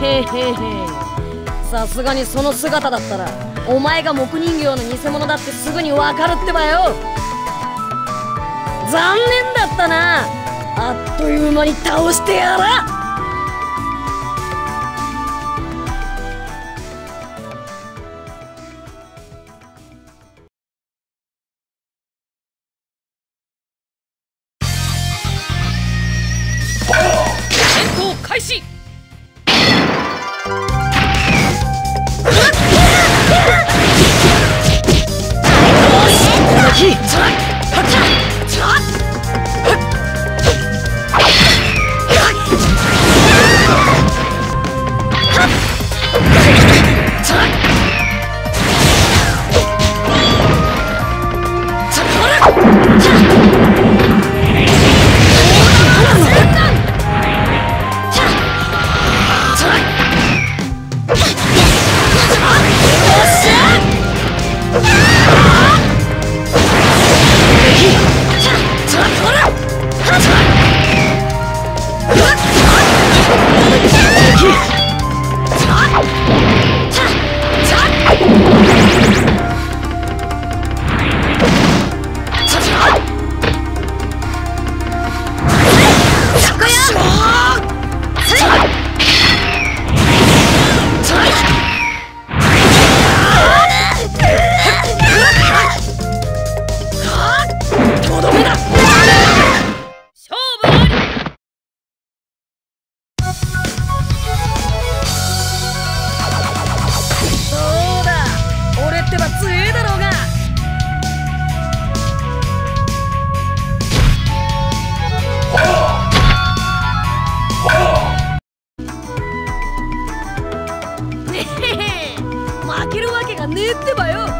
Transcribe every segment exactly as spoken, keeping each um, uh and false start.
へへへ。さすがにその姿だったらお前が木人形の偽物だってすぐにわかるってばよ。残念だったな。あっという間に倒してやら。 戦闘開始。 負けるわけがねえってばよ。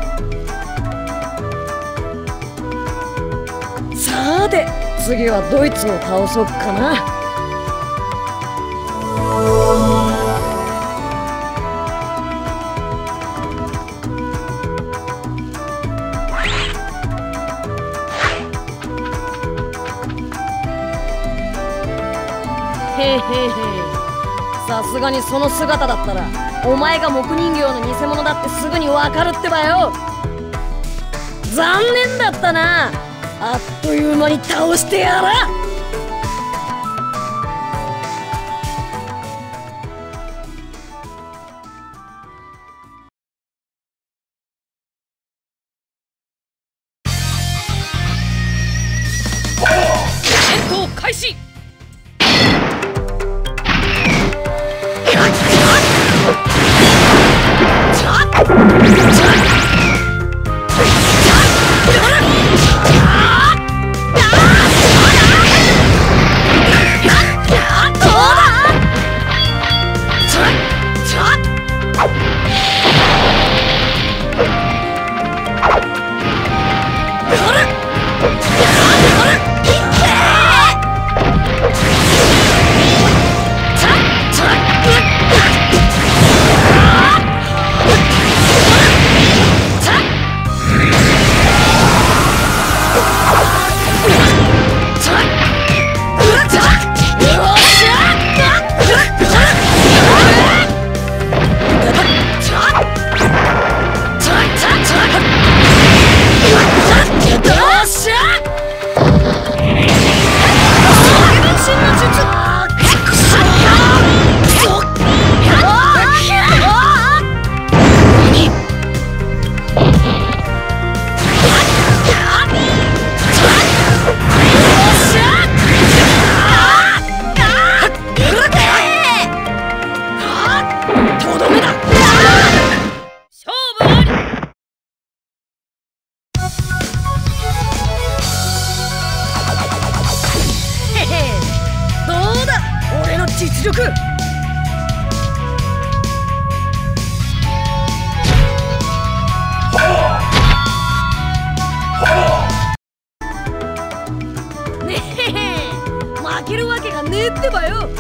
さて次はドイツを倒そっかな。へへへ。さすがにその姿だったらお前が木人形の偽物だってすぐにわかるってばよ。残念だったな。あっという間に倒してやら。 戦闘開始。実力。ねえ、負けるわけがねえってばよ。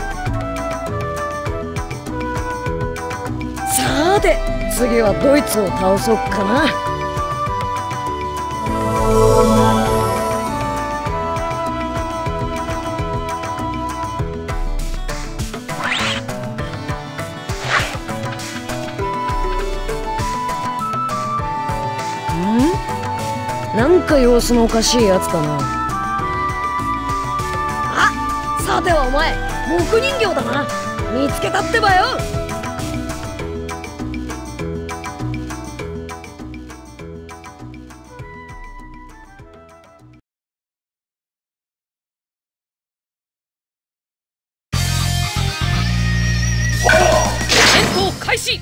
さて次はドイツを倒そっかな。 なんか様子のおかしいやつだな。あ、さてはお前木人形だな。見つけたってばよ。 開始。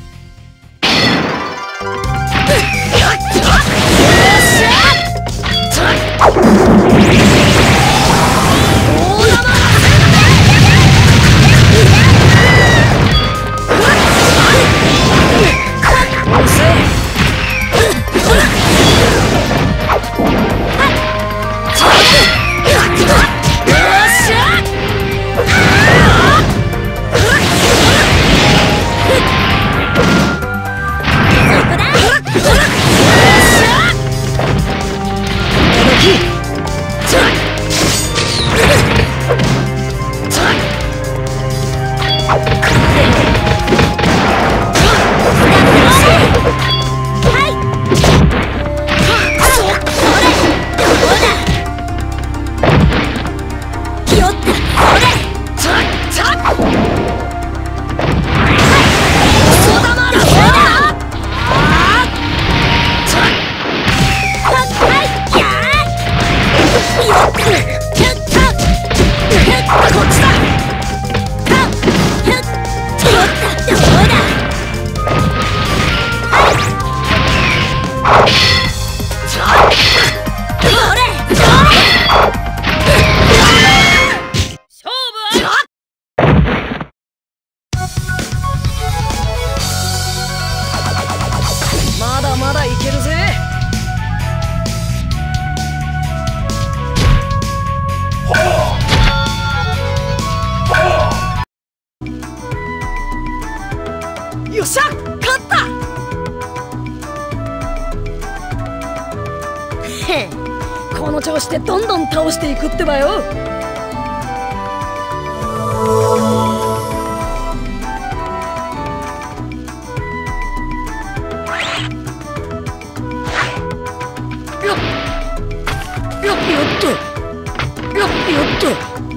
まだいけるぜ。よっしゃ、勝った。へへ、この調子でどんどん倒していくってばよ。よっとよっと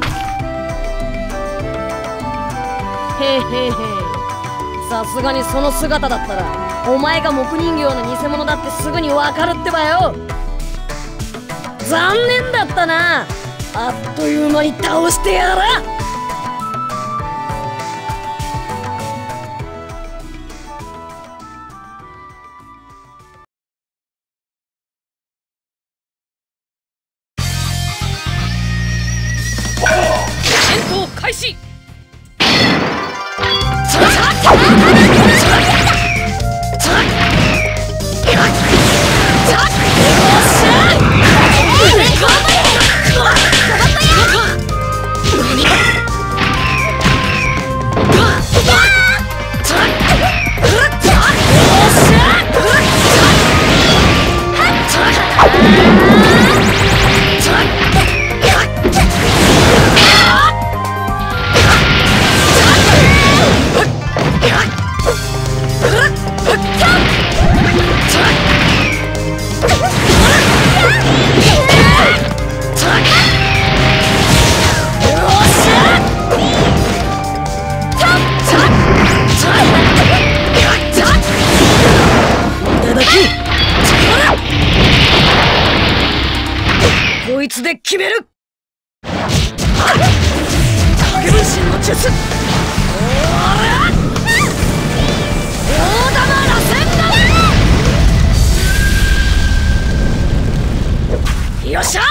へへへ、さすがにその姿だったらお前が木人形の偽物だってすぐにわかるってばよ。残念だったな。あっという間に倒してやら。開始。こいつで決める。影分身の術。おら！大玉螺旋丸。よっしゃ！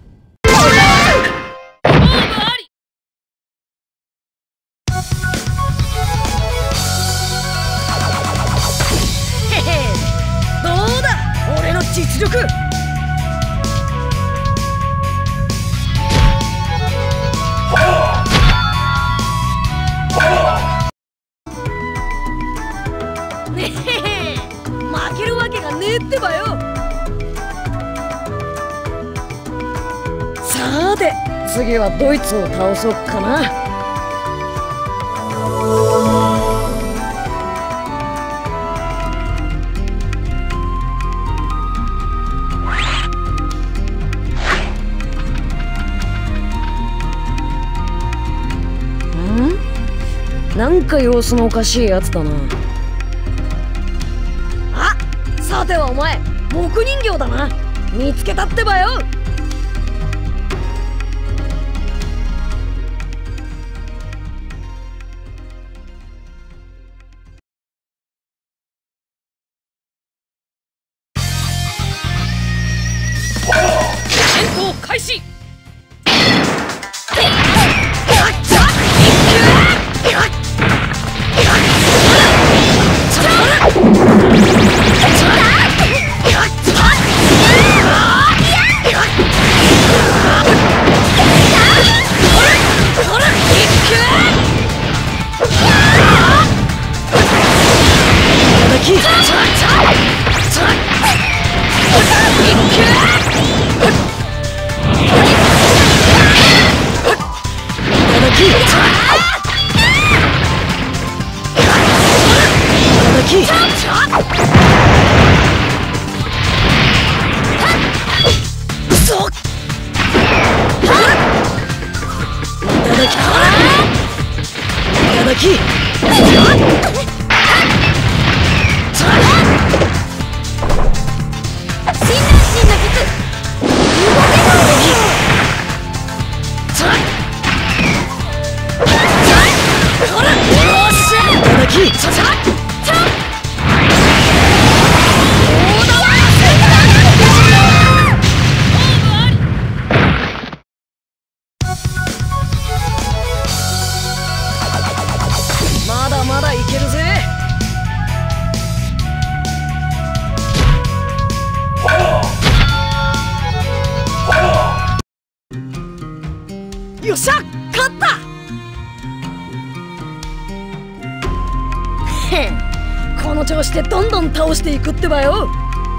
へへ、どうだ俺の実力。ねへへ、負けるわけがねえってばよ。さて次はドイツを倒そうかな。 なんか様子のおかしいやつだな。あ、さてはお前木人形だな。見つけたってばよ。 戦闘開始。 まだまだいけるぜ。よっしゃ、勝った。へん、この調子でどんどん倒していくってばよ。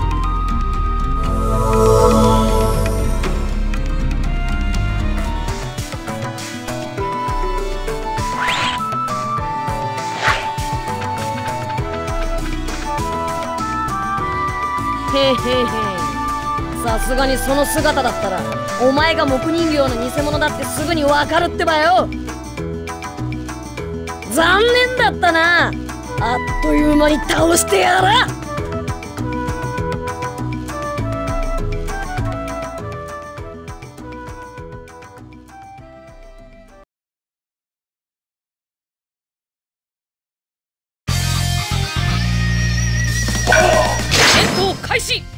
へへへ、さすがにその姿だったらお前が木人形の偽物だってすぐにわかるってばよ。残念だったな。あっという間に倒してやら。 戦闘開始。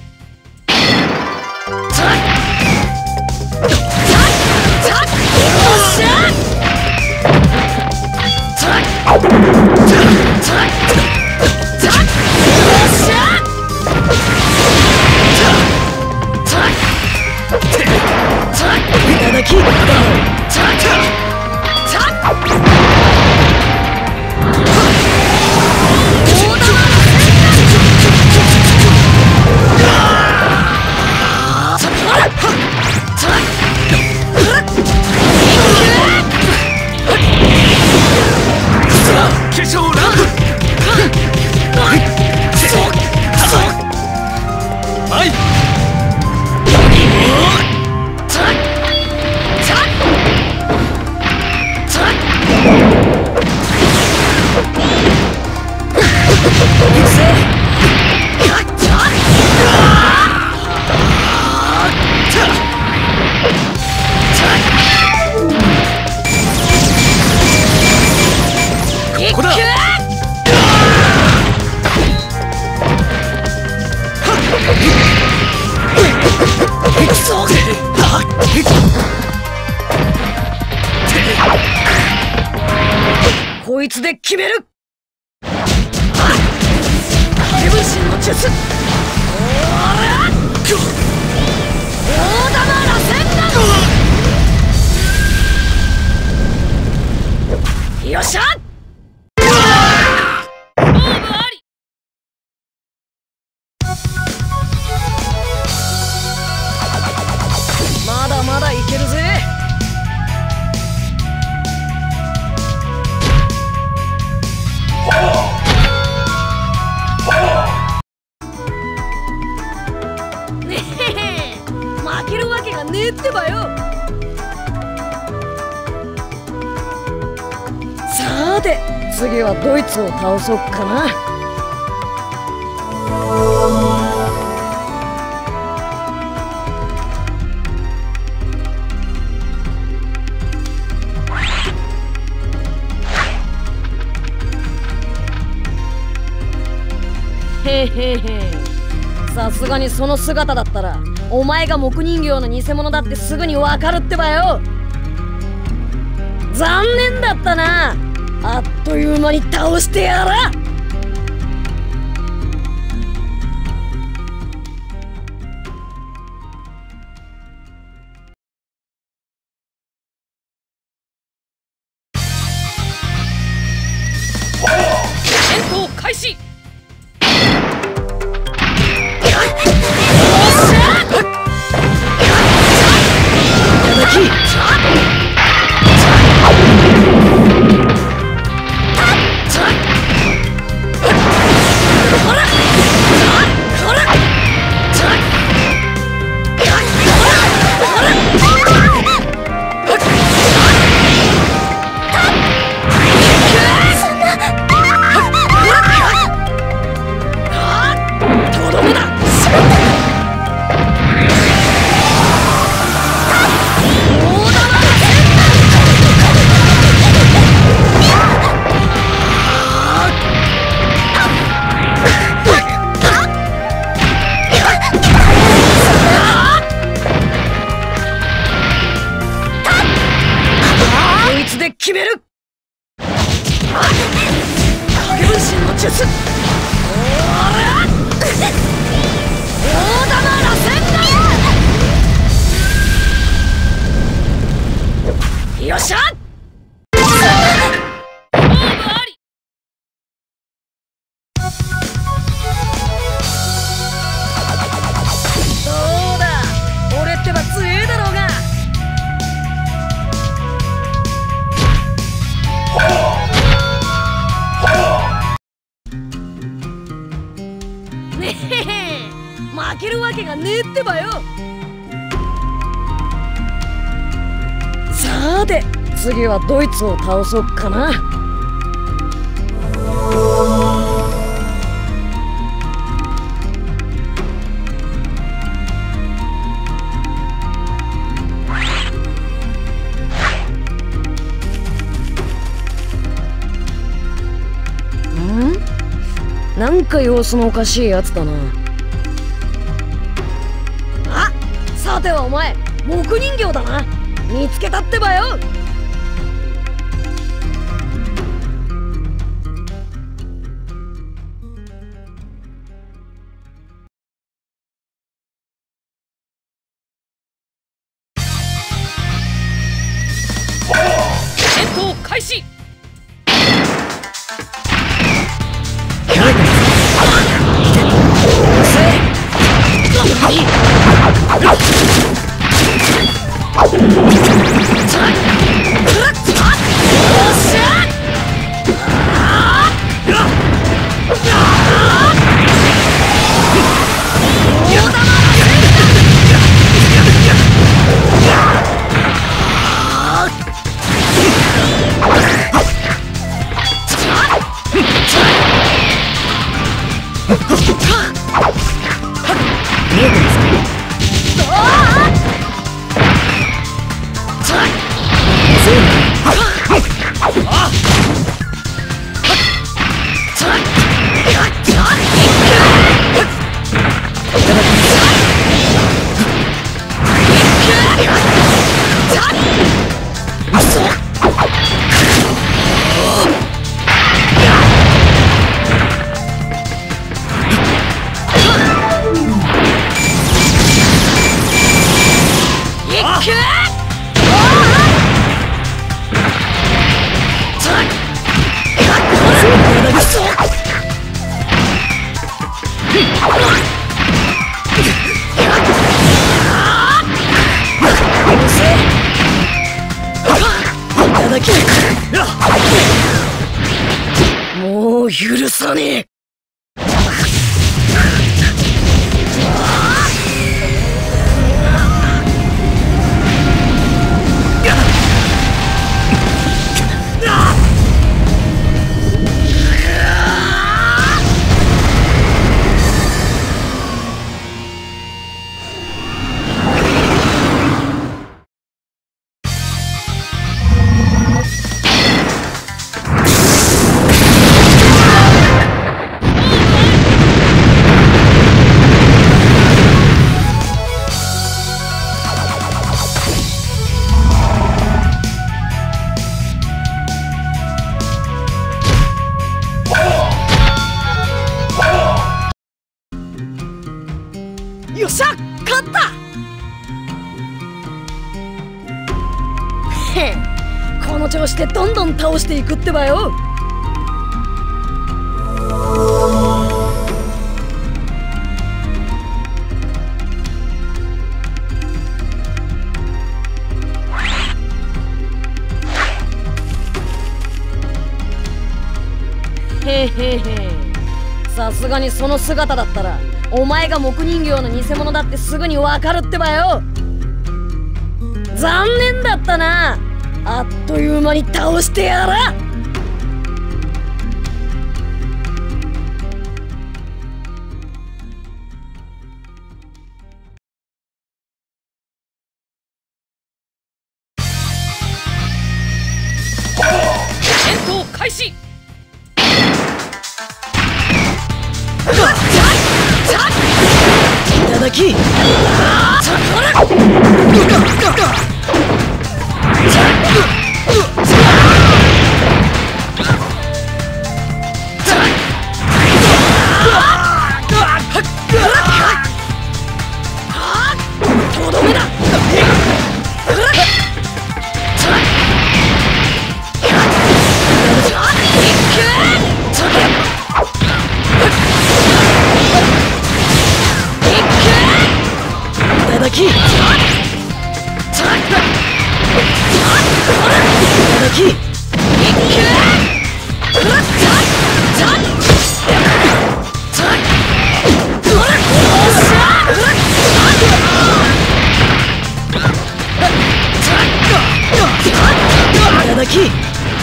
こいつで決める。影分身の術。おらっ、大玉螺旋な。よっしゃ。まだまだいけるぜ。ねえ、負けるわけがねえってばよ。さーて、 次はドイツを倒そうかな。へへへ、さすがにその姿だったらお前が木人形の偽物だってすぐにわかるってばよ。残念だったな。あっという間に倒してやら。 戦闘開始。決める。影分身の術。おら大玉螺旋だ。よっしゃ。どうだ、俺ってば強えだろうが。ねえ、負けるわけがねえってばよ。さて次はドイツを倒そうかな。なんか様子のおかしいやつだな。あ、さてはお前木人形だな。見つけたってばよ。戦闘開始。もう許さねえ。 かった。へん、この調子でどんどん倒していくってばよ。へへへ、さすがにその姿だったらお前が木人形の偽物だってすぐにわかるってばよ。残念だったな。あっという間に倒してやら。 戦闘開始。 いただき。とどめだ。いただき。いただき。いただき。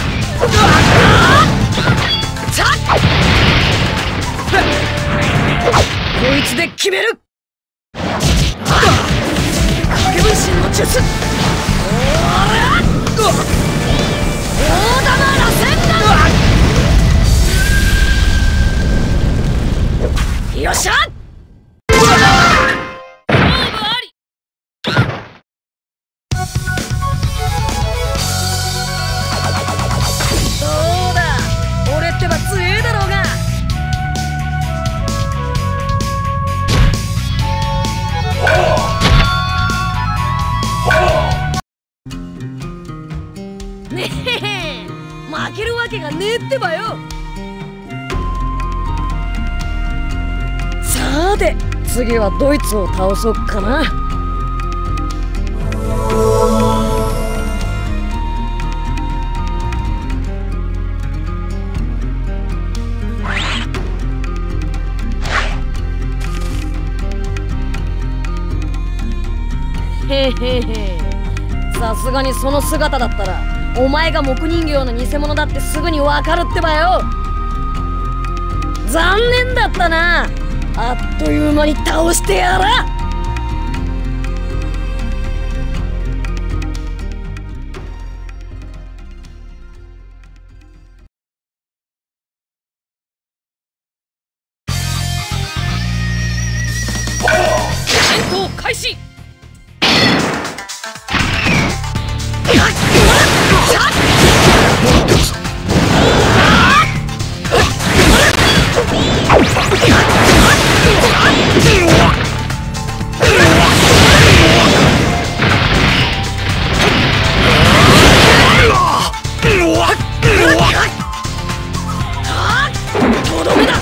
こいつで決める。影分身の術。おらっ大玉螺旋だ。よっしゃ。どうだ、俺ってば強えだろうが。ねえ、負けるわけがねえってばよ。さて次はドイツを倒そっかな。へへへ、さすがにその姿だったらお前が木人形の偽物だってすぐにわかるってばよ。残念だったな。あっという間に倒してやら。 戦闘開始。 とどめだ。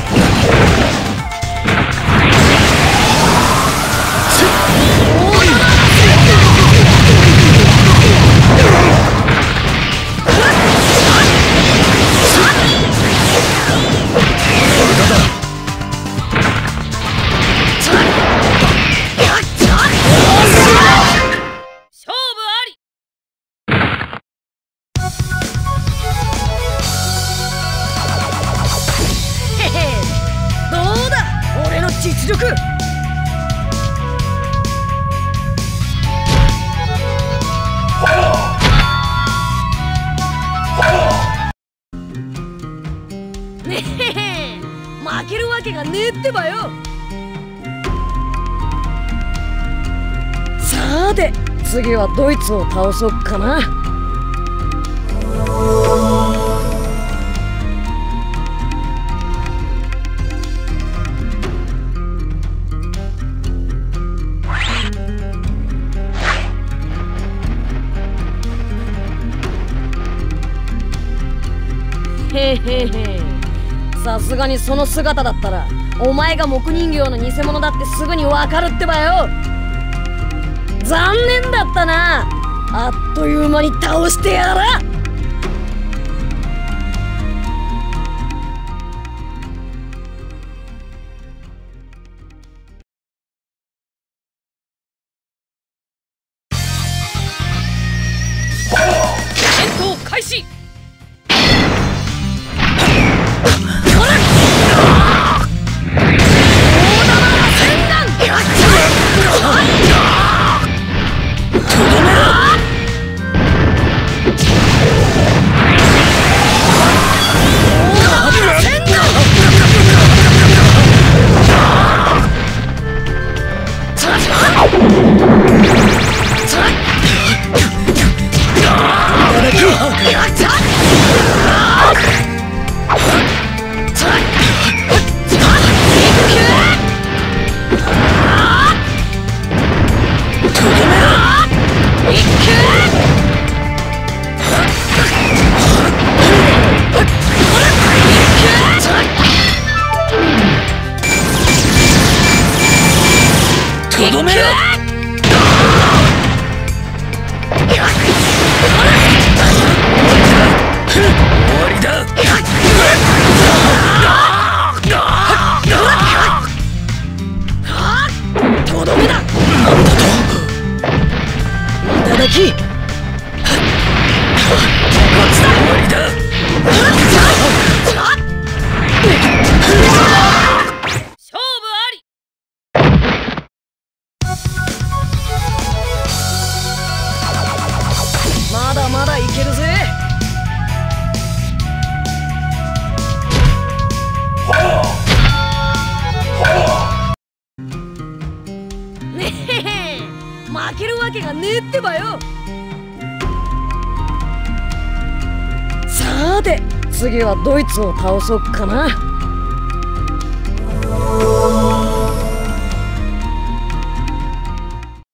実力。ねえ、負けるわけがねえってばよ。さて次はドイツを倒そっかな。 へへへ。さすがにその姿だったらお前が木人形の偽物だってすぐにわかるってばよ。残念だったな。あっという間に倒してやら。 戦闘開始。とどめろ。終わりだ。とどめだ。なんだと。いただき。こっちだ。終わりだ。勝負あり。 まだまだいけるぜ。ねへへ、負けるわけがねえってばよ。さて次はドイツを倒そうかな。